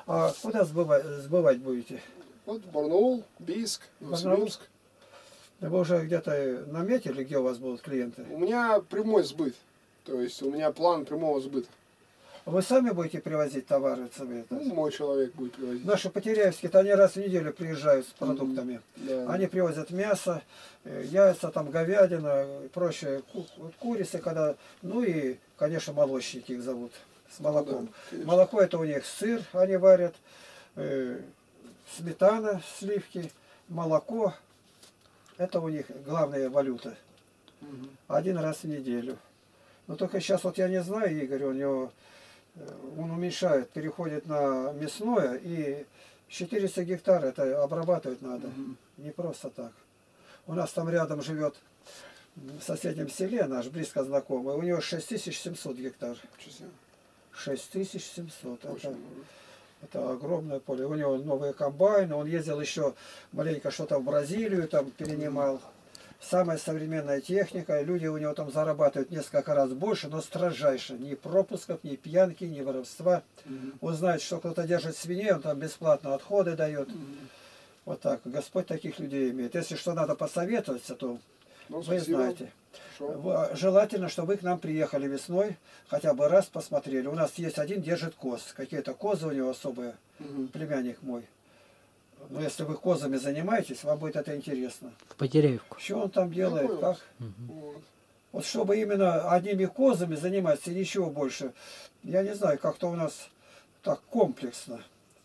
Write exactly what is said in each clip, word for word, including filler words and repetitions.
А куда сбывать, сбывать будете? Вот Барнаул, Бийск, Новосибирск. Вы уже где-то наметили, где у вас будут клиенты? У меня прямой сбыт. То есть у меня план прямого сбыта. Вы сами будете привозить товары? Сами, ну, мой человек будет привозить. Наши потеряевские, они раз в неделю приезжают с продуктами. Mm-hmm. Да. Они привозят мясо, яйца, там говядина, прочее, ку курицы, когда, ну и, конечно, молочники их зовут, с молоком. Ну, да, молоко это у них сыр, они варят, э, сметана, сливки, молоко. Это у них главная валюта. Mm-hmm. Один раз в неделю. Но только сейчас вот я не знаю, Игорь, у него... Он уменьшает, переходит на мясное, и четыреста гектар это обрабатывать надо. Mm-hmm. Не просто так. У нас там рядом живет в соседнем селе, наш близко знакомый, у него шесть тысяч семьсот гектар. шесть тысяч семьсот. Это, это огромное поле. У него новые комбайны, он ездил еще маленько что-то в Бразилию, там перенимал. Mm-hmm. Самая современная техника, люди у него там зарабатывают несколько раз больше, но строжайше. Ни пропусков, ни пьянки, ни воровства. Mm-hmm. Он знает, что кто-то держит свиней, он там бесплатно отходы дает. Mm-hmm. Вот так. Господь таких людей имеет. Если что надо посоветоваться, то ну, вы спасибо. Знаете. Хорошо. Желательно, чтобы вы к нам приехали весной, хотя бы раз посмотрели. У нас есть один, держит коз. Какие-то козы у него особые, mm-hmm. племянник мой. Но если вы козами занимаетесь, вам будет это интересно. В Потеряевку. Что он там делает, как? Угу. Вот чтобы именно одними козами заниматься и ничего больше. Я не знаю, как-то у нас так комплексно.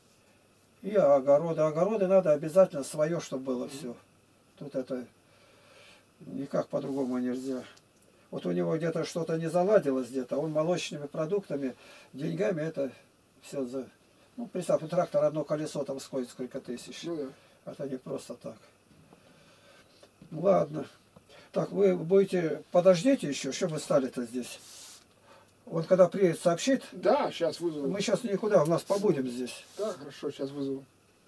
И огороды. Огороды надо обязательно свое, чтобы было все. Тут это никак по-другому нельзя. Вот у него где-то что-то не заладилось где-то. Он молочными продуктами, деньгами это все за... Ну, представь, у трактора одно колесо там стоит сколько тысяч. Ну, да. Это не просто так. Ладно. Так, вы будете... Подождите еще, что вы стали-то здесь? Он когда приедет, сообщит? Да, сейчас вызову. Мы сейчас никуда, у нас побудем здесь. Да, хорошо, сейчас вызову.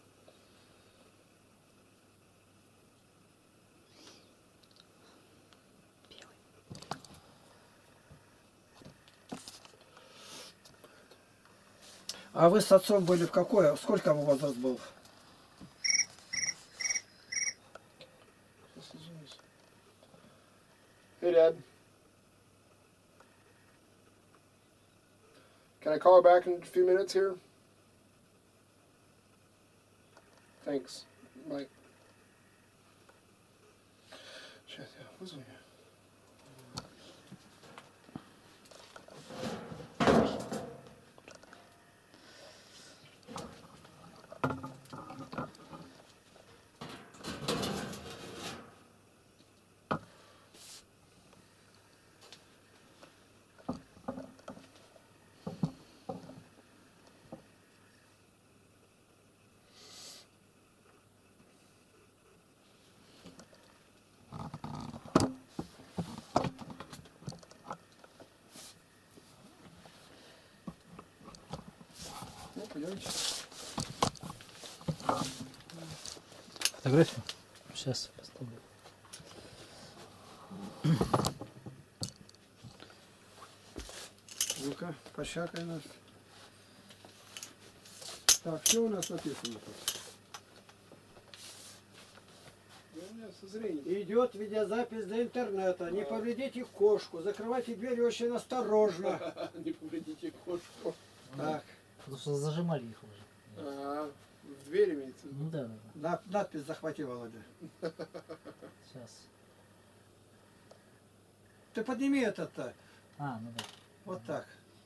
А вы с отцом были в какое? Сколько вам возраст был? Hey, Dad. Can I call her back in a few minutes here? Thanks. Bye. Сейчас я вызову. Пойдемте. Фотографию? Сейчас поставлю. Ну-ка, пощакай нас. Так, что у нас написано тут? Идет видеозапись для интернета. Не повредите кошку. Закрывайте дверь очень осторожно. Не повредите кошку. Так. Потому что зажимали их уже. А, в дверь имеется? Ну да, да. Над, надпись захвати, Володя. Сейчас. Ты подними этот-то. А, ну да. Вот так.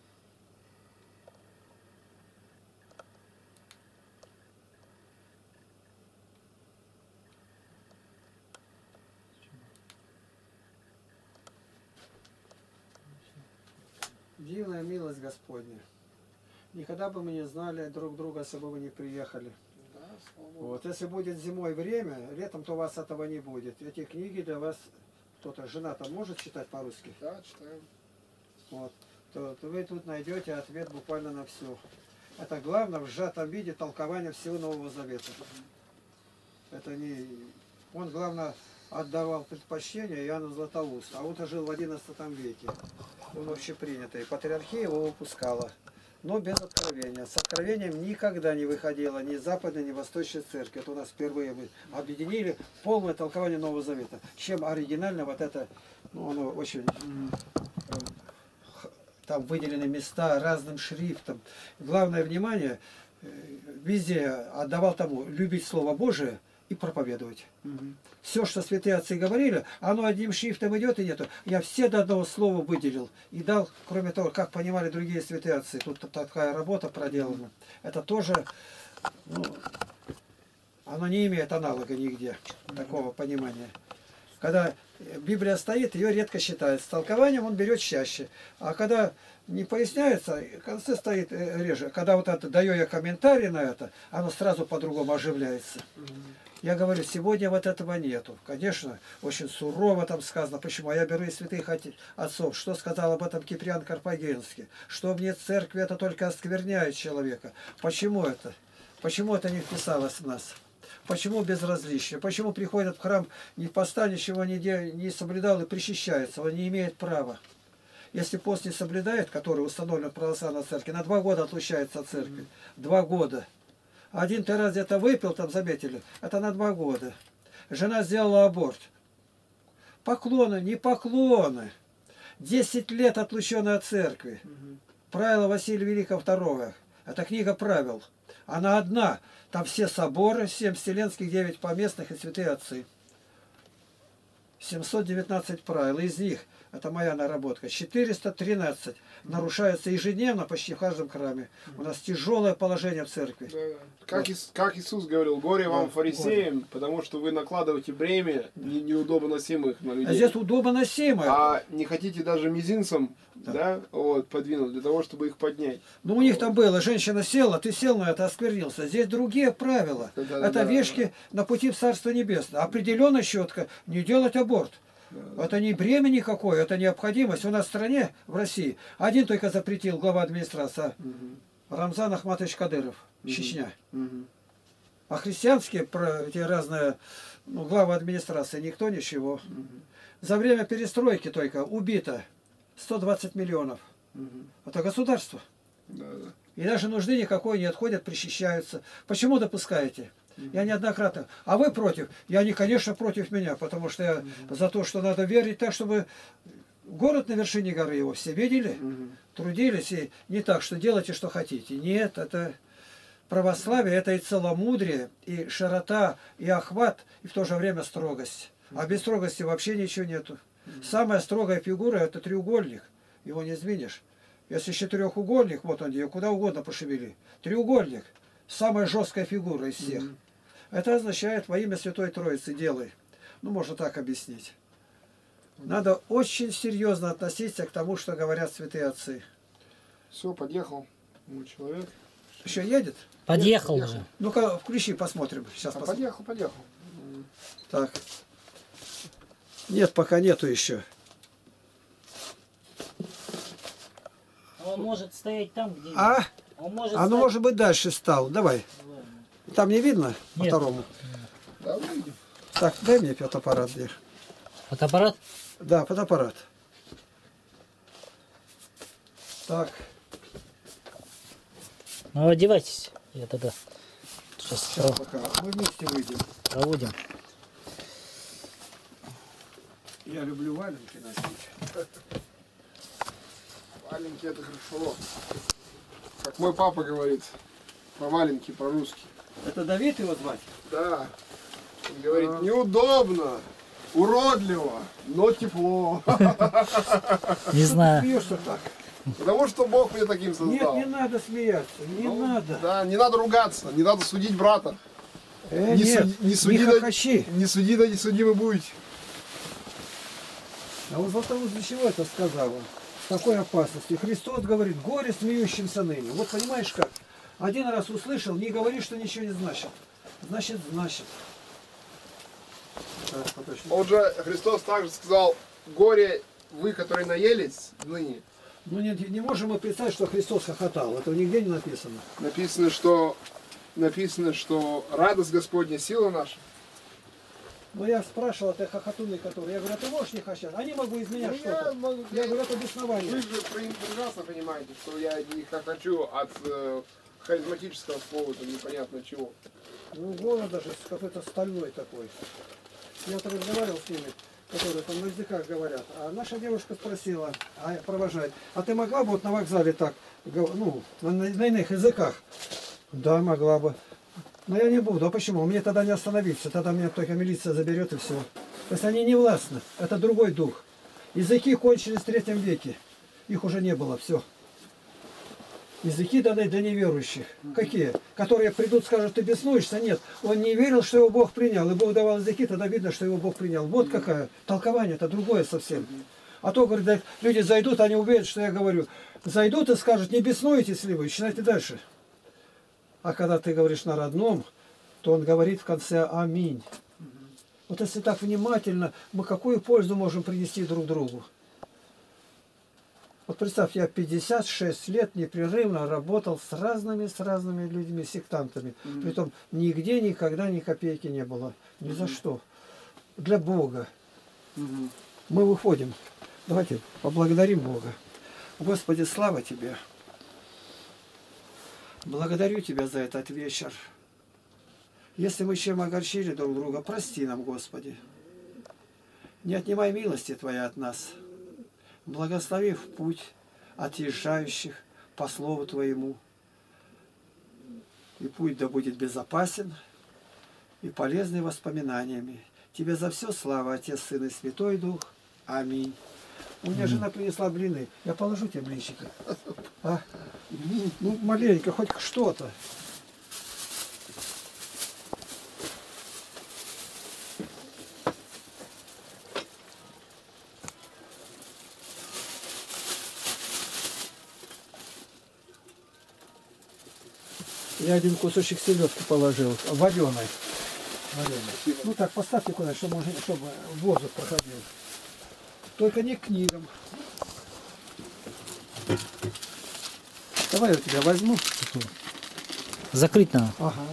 Дивная милость Господня. Никогда бы мы не знали друг друга, если бы вы не приехали. Да, вот, если будет зимой время, летом, то у вас этого не будет. Эти книги для вас, кто-то, жена там может читать по-русски? Да, читаем. Вот, то, то вы тут найдете ответ буквально на все. Это главное в сжатом виде толкование всего Нового Завета. Это не... Он, главное, отдавал предпочтение Иоанну Златоусту, а он жил в одиннадцатом веке. Он общепринятый. Патриархия его выпускала. но без откровения. С откровением никогда не выходила ни западной, ни восточной церкви. Это у нас впервые мы объединили полное толкование Нового Завета. Чем оригинально вот это, ну, оно очень... Там выделены места разным шрифтом. Главное внимание везде отдавал тому любить Слово Божие и проповедовать. Угу. Все, что святые отцы говорили, оно одним шрифтом идет и нету. Я все до одного слова выделил и дал, кроме того, как понимали другие святые отцы. Тут такая работа проделана. Это тоже, ну, оно не имеет аналога нигде, такого понимания. Когда Библия стоит, ее редко считают. С толкованием он берет чаще. А когда не поясняется, в конце стоит реже. Когда вот это даю я комментарий на это, оно сразу по-другому оживляется. Я говорю, сегодня вот этого нету. Конечно, очень сурово там сказано. Почему? А я беру из святых отцов. Что сказал об этом Киприан Карфагенский? Что вне церкви это только оскверняет человека. Почему это? Почему это не вписалось в нас? Почему безразличие? Почему приходят в храм, не поста, ничего не, де, не соблюдал и причащается? Он не имеет права. Если пост не соблюдает, который установлен в православной церкви, на два года отлучается от церкви. Два года. Один ты раз где-то выпил, там заметили, это на два года. Жена сделала аборт. Поклоны, не поклоны. Десять лет отлученная от церкви. Правила Василия Великого второго. Это книга правил. Она одна. Там все соборы, семь вселенских, девять поместных и святые отцы. семьсот девятнадцать правил. Из них, это моя наработка, четыреста тринадцать нарушается ежедневно почти в каждом храме. У нас тяжелое положение в церкви. Да. Как, вот. Ис, как Иисус говорил, горе вам, да, фарисеям, горе. Потому что вы накладываете бремя не, неудобно носимых на людей. А здесь удобно носимое. А не хотите даже мизинцем, да. Да, вот, подвинуть, для того, чтобы их поднять. Ну, у них там было, женщина села, ты сел на это, осквернился. Здесь другие правила. Да, да, это да, вешки да. на пути в Царство Небесное. Определенно четко не делать аборт. Да. Это не бремя никакое, это необходимость. У нас в стране, в России, один только запретил глава администрации, угу. Рамзан Ахматович Кадыров, угу. Чечня. Угу. А христианские, эти разные, ну, главы администрации, никто ничего. Угу. За время перестройки только убито сто двадцать миллионов. Угу. Это государство. Да, да. И даже нужды никакой не отходят, причащаются. Почему допускаете? Я неоднократно. А вы против? Я они, конечно, против меня, потому что я угу. за то, что надо верить так, чтобы город на вершине горы его все видели, угу. трудились, и не так, что делайте, что хотите. Нет, это православие, это и целомудрие, и широта, и охват, и в то же время строгость. А без строгости вообще ничего нету. Угу. Самая строгая фигура – это треугольник. Его не сдвинешь. Если четырехугольник, вот он, ее куда угодно пошевели. Треугольник. Самая жесткая фигура из всех. Mm-hmm. Это означает во имя Святой Троицы делай. Ну, можно так объяснить. Надо очень серьезно относиться к тому, что говорят святые отцы. Все, подъехал мой человек. Еще едет? Подъехал уже. Едет. Ну-ка, включи, посмотрим. Сейчас а посмотрим. Подъехал, подъехал. Так. Нет, пока нету еще. Он может стоять там, где... А? Он может Оно, стать... может быть, дальше стал. Давай. Ладно. Там не видно? По второму. Да, увидим. Так, дай мне фотоаппарат где. Фотоаппарат? Да, фотоаппарат. Так. Ну, одевайтесь. Я тогда сейчас, Сейчас пока. Мы вместе выйдем. Проводим. Я люблю валенки носить. Валенки это хорошо. Как мой папа говорит, по валенки, по-русски. Это Давид его звать? Да. Он говорит, а... неудобно, уродливо, но тепло. Не знаю. Смеешься так? Потому что Бог меня таким создал. Нет, не надо смеяться, не ну, надо. Да, не надо ругаться, не надо судить брата. Э, не, нет, суди, не, суди, не хохочи. Не суди, да не судимы будете. А вот потому для чего это сказала? Такой опасности. Христос говорит, горе смеющимся ныне. Вот понимаешь как? Один раз услышал, не говори, что ничего не значит. Значит, значит. Так, Он же, Христос также сказал, горе вы, которые наелись ныне. Ну не, не можем мы представить, что Христос хохотал. Этого нигде не написано. Написано, что, написано, что радость Господня сила наша. Но я спрашивал, это хохотуны, которые. Я говорю, а ты можешь не хохотать? Они могу изменять Ну, что-то. я могу- Я говорю, это беснование. Вы же прекрасно понимаете, что я не хочу от э, харизматического повода непонятно чего. Ну, голос даже с какой-то стальной такой. Я вот разговаривал с ними, которые там на языках говорят. А наша девушка спросила, а провожает, а ты могла бы вот на вокзале так, гов- ну, на, на- на иных языках? Да, могла бы. Но я не буду. А почему? Мне тогда не остановиться. Тогда меня только милиция заберет и все. То есть они не властны. Это другой дух. Языки кончились в третьем веке. Их уже не было. Все. Языки даны для неверующих. Какие? Которые придут, скажут, ты беснуешься? Нет. Он не верил, что его Бог принял. И Бог давал языки, тогда видно, что его Бог принял. Вот какая. Толкование это другое совсем. А то, говорит, да, люди зайдут, они уверят, что я говорю. Зайдут и скажут, не беснуетесь ли вы? Читайте дальше. А когда ты говоришь на родном, то он говорит в конце «Аминь». Вот если так внимательно, мы какую пользу можем принести друг другу? Вот представь, я пятьдесят шесть лет непрерывно работал с разными, с разными людьми, сектантами. Mm-hmm. Притом нигде никогда ни копейки не было. Ни за mm-hmm. что. Для Бога. Mm-hmm. Мы выходим. Давайте поблагодарим Бога. Господи, слава Тебе. Благодарю Тебя за этот вечер. Если мы чем огорчили друг друга, прости нам, Господи. Не отнимай милости Твоей от нас. Благослови в путь отъезжающих по Слову Твоему. И путь да будет безопасен и полезный воспоминаниями. Тебе за все слава, Отец, Сын и Святой Дух. Аминь. У меня жена принесла блины. Я положу тебе блинчики. А? Ну, маленько, хоть что-то. Я один кусочек селедки положил, вареной. вареной. Ну так, поставьте куда, чтобы, можно, чтобы воздух проходил. Только не к книгам. Давай я тебя возьму. Закрыть надо. Ага.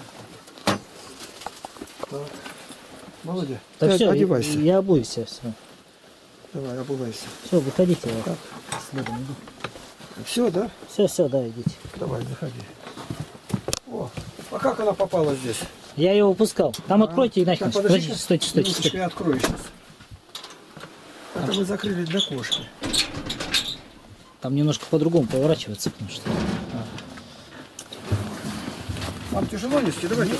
Так. Володя, да ты все, одевайся. Я, я обуюсь, все. Давай, обувайся. Все, выходите. Так. Следом иду. Все, да? Все, все, да, идите. Давай, заходи. О, а как она попала здесь? Я ее выпускал. Там а, откройте и начнем. Подождите, стойте, стойте, стойте. Я открою сейчас. Это мы закрыли для кошки. Там немножко по-другому поворачивается, потому что... А. Вам тяжело нести? Давайте.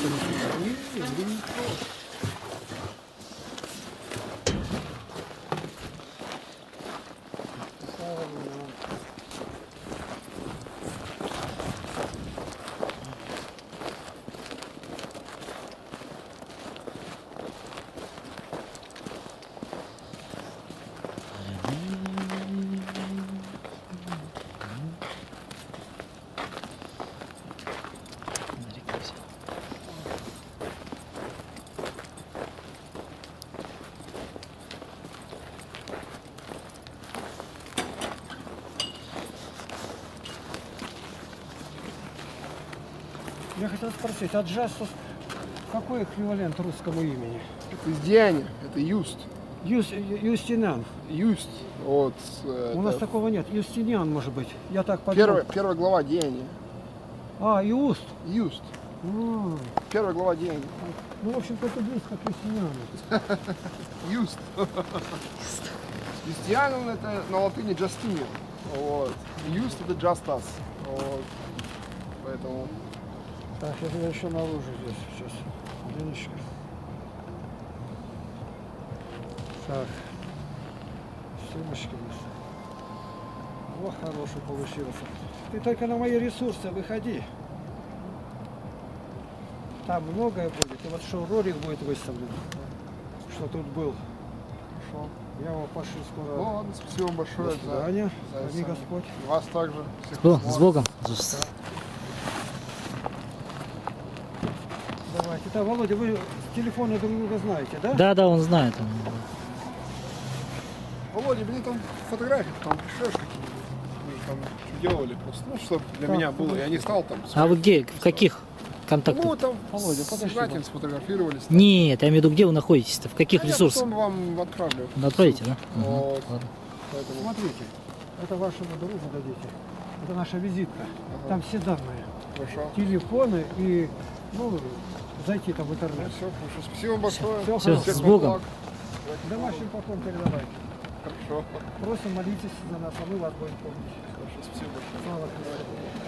Я хотел спросить, а Джаз какой эквивалент русскому имени? Это из Диани, это Юст. Юст, Юстиниан. Юст. Вот, У это... нас такого нет. Юстиниан, может быть. Я так подумал. Первая, первая глава Диани. А, Юст. Юст. А, Первая глава Диани. ну, в общем-то, это близко к Юстиниану. Юст. Юстиниан это на латыни Justinian. Вот. Юст это just us. Вот. Поэтому... Так, я тебя еще наружу здесь сейчас. Ленечка. Так. Сумочки. О, хороший получился. Ты только на мои ресурсы выходи. Там многое будет. И вот что ролик будет выставлен. Что тут был. Хорошо. Я его пошлю скоро. Ну ладно, спасибо вам большое. До свидания. За... Храни Господь. Вас также. Всех О, с Богом. Давайте. Да, Володя, вы телефоны друг друга знаете, да? Да, да, он знает. Володя, блин, там фотографии, там пришлешь какие-нибудь. Мы там что делали просто. Ну, чтобы для Так, меня было. Я не стал там. А вы где? В каких? контакты. Ну, там Володя, с подожди, Игнатием Володя. сфотографировались. там. Нет, я имею в виду, где вы находитесь-то? В каких А я ресурсах? потом вам отправлю. Отправите, да? Мгм, Вот. ладно. Поэтому... Смотрите, это вашему другу дадите. Это наша визитка. Там все данные. Хорошо. Телефоны и, ну, зайти там в Ну, интернет. все, хорошо. Спасибо большое. Всё, Всё, Всех с вам Богом. благ. Домашний поклон передавайте. Хорошо. Просим, молитесь за нас, а мы вас будем помнить. Хорошо, спасибо большое. Слава Христу.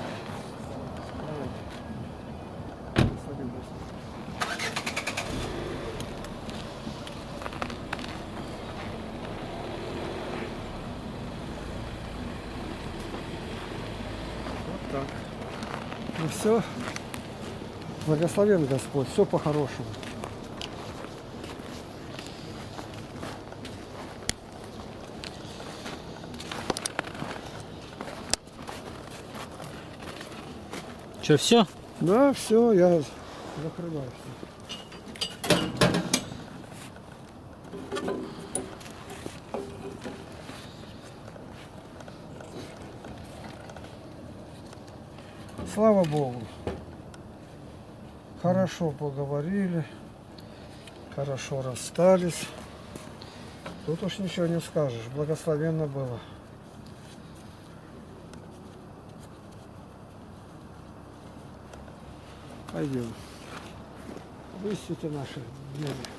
Давайте. Благослови Господь. Вот так. Ну все. Благословен Господь. Все по-хорошему. Что, все? Да, все, я закрываюсь. Слава Богу. Хорошо поговорили. Хорошо расстались. Тут уж ничего не скажешь. Благословенно было. Пойдем. Высвети наши дни.